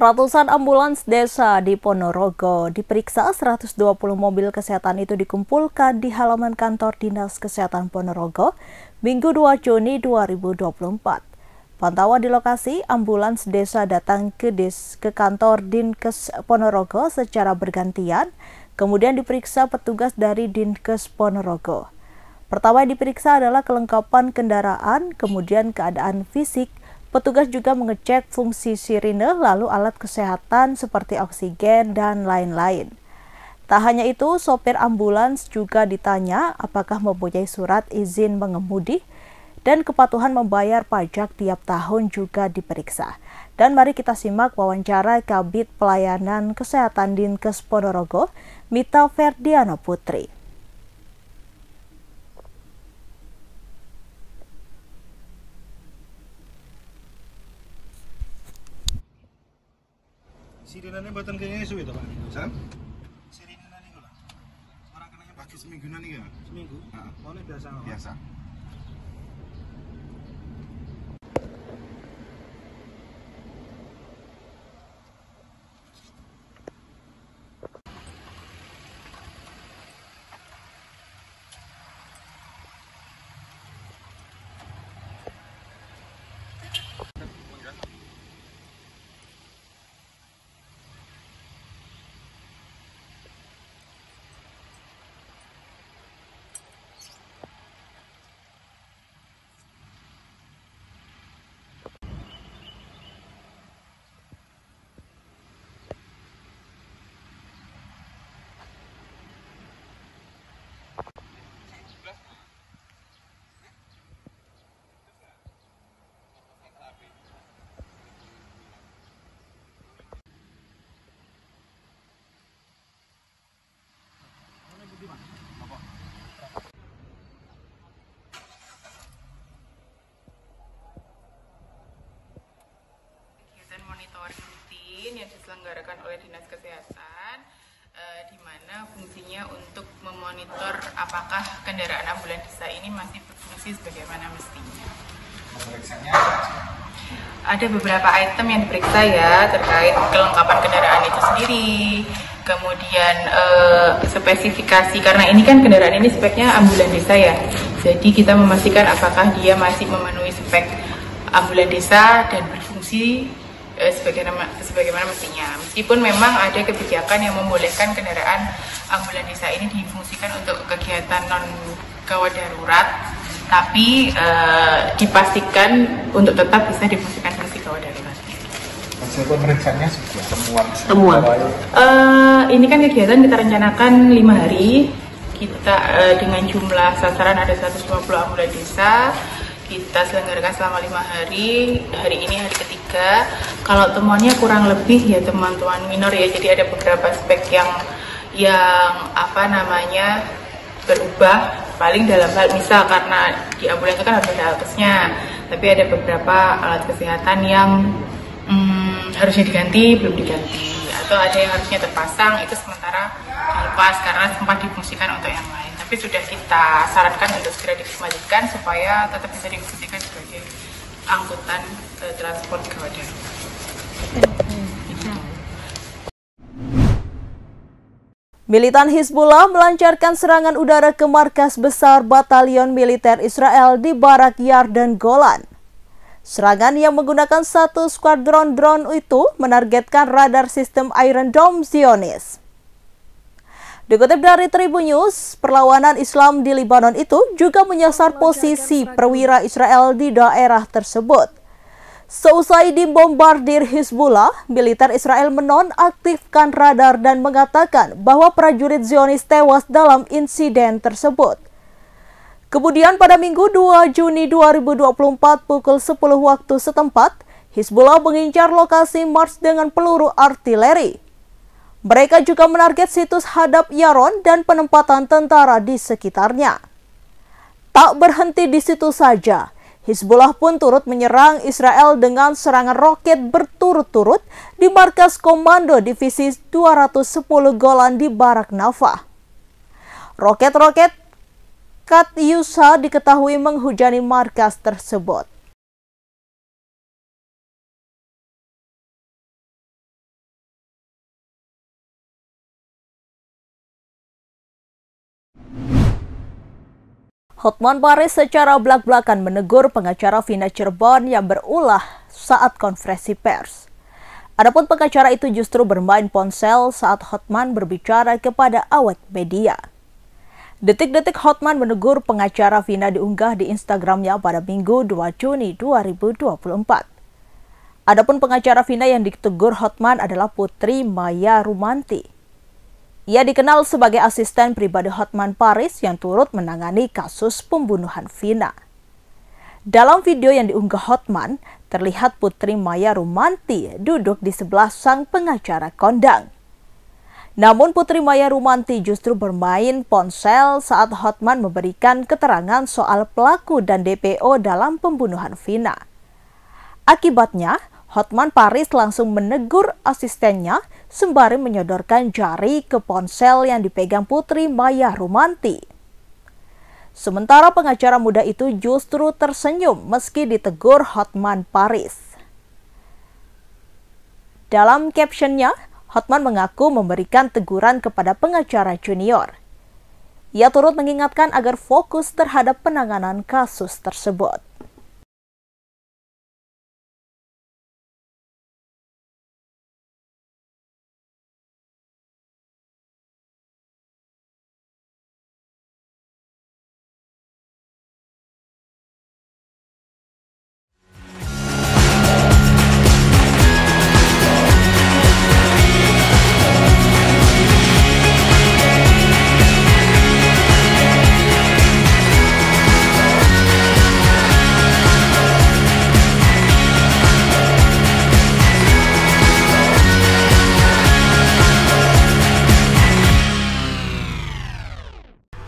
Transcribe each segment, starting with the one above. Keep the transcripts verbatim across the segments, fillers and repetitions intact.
Ratusan ambulans desa di Ponorogo diperiksa. Seratus dua puluh mobil kesehatan itu dikumpulkan di halaman kantor Dinas Kesehatan Ponorogo Minggu dua Juni dua ribu dua puluh empat. Pantauan di lokasi, ambulans desa datang ke, des, ke kantor Dinkes Ponorogo secara bergantian, kemudian diperiksa petugas dari Dinkes Ponorogo. Pertama yang diperiksa adalah kelengkapan kendaraan, kemudian keadaan fisik. Petugas juga mengecek fungsi sirine, lalu alat kesehatan seperti oksigen dan lain-lain. Tak hanya itu, sopir ambulans juga ditanya apakah mempunyai surat izin mengemudi dan kepatuhan membayar pajak tiap tahun juga diperiksa. Dan mari kita simak wawancara Kabid Pelayanan Kesehatan Dinkes Ponorogo, Mita Ferdiana Putri. Sirinane buatan kayaknya isu itu Pak. Sam? Sirinane niku lah. Orang kenanya pakai seminggu nanti ya? Seminggu? Heeh. Oh, ini biasa. Biasa. Kegiatan monitoring rutin yang diselenggarakan oleh Dinas Kesehatan, eh, di mana fungsinya untuk memonitor apakah kendaraan ambulans desa ini masih berfungsi sebagaimana mestinya. Ada beberapa item yang diperiksa ya, terkait kelengkapan kendaraan itu sendiri, kemudian eh, spesifikasi, karena ini kan kendaraan ini speknya ambulans desa ya, jadi kita memastikan apakah dia masih memenuhi spek ambulans desa dan berfungsi eh, sebagaimana, sebagaimana mestinya. Meskipun memang ada kebijakan yang membolehkan kendaraan ambulans desa ini difungsikan untuk kegiatan non gawat darurat, tapi eh, dipastikan untuk tetap bisa difungsikan fungsi gawat darurat. Hasil pemeriksaannya sudah temuan. Temuan. Uh, ini kan kegiatan kita rencanakan lima hari. Kita uh, dengan jumlah sasaran ada seratus dua puluh ambulans desa. Kita selenggarakan selama lima hari. Hari ini hari ketiga. Kalau temuannya kurang lebih ya temuan-temuan minor ya. Jadi ada beberapa spek yang yang apa namanya berubah. Paling dalam hal misal karena di ambulans itu kan harus ada alatnya. Tapi ada beberapa alat kesehatan yang Hmm, harusnya diganti, belum diganti, atau ada yang harusnya terpasang, itu sementara dilepas karena sempat difungsikan untuk yang lain. Tapi sudah kita sarankan untuk segera dikembalikan supaya tetap bisa difungsikan sebagai angkutan eh, transport gawat darurat. Militan Hizbullah melancarkan serangan udara ke markas besar Batalion Militer Israel di Barak Yarden Golan. Serangan yang menggunakan satu skuadron drone itu menargetkan radar sistem Iron Dome Zionis. Dikutip dari Tribun News, perlawanan Islam di Lebanon itu juga menyasar posisi perwira Israel di daerah tersebut. Seusai dibombardir Hizbullah, militer Israel menonaktifkan radar dan mengatakan bahwa prajurit Zionis tewas dalam insiden tersebut. Kemudian pada Minggu dua Juni dua ribu dua puluh empat pukul sepuluh waktu setempat, Hizbullah mengincar lokasi Mars dengan peluru artileri. Mereka juga menarget situs Hadap Yaron dan penempatan tentara di sekitarnya. Tak berhenti di situ saja, Hizbullah pun turut menyerang Israel dengan serangan roket berturut-turut di markas Komando Divisi dua ratus sepuluh Golan di Barak Nafah. Roket-roket Katyusha diketahui menghujani markas tersebut. Hotman Paris secara belak-belakan menegur pengacara Vina Cirebon yang berulah saat konferensi pers. Adapun pengacara itu justru bermain ponsel saat Hotman berbicara kepada awak media. Detik-detik Hotman menegur pengacara Vina diunggah di Instagramnya pada Minggu dua Juni dua ribu dua puluh empat. Adapun pengacara Vina yang ditegur Hotman adalah Putri Maya Rumanti. Ia dikenal sebagai asisten pribadi Hotman Paris yang turut menangani kasus pembunuhan Vina. Dalam video yang diunggah Hotman, terlihat Putri Maya Rumanti duduk di sebelah sang pengacara kondang. Namun Putri Maya Rumanti justru bermain ponsel saat Hotman memberikan keterangan soal pelaku dan D P O dalam pembunuhan Vina. Akibatnya, Hotman Paris langsung menegur asistennya sembari menyodorkan jari ke ponsel yang dipegang Putri Maya Rumanti. Sementara pengacara muda itu justru tersenyum meski ditegur Hotman Paris. Dalam captionnya, Hotman mengaku memberikan teguran kepada pengacara junior. Ia turut mengingatkan agar fokus terhadap penanganan kasus tersebut.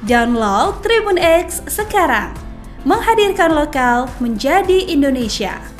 Download Tribun X sekarang, menghadirkan lokal menjadi Indonesia.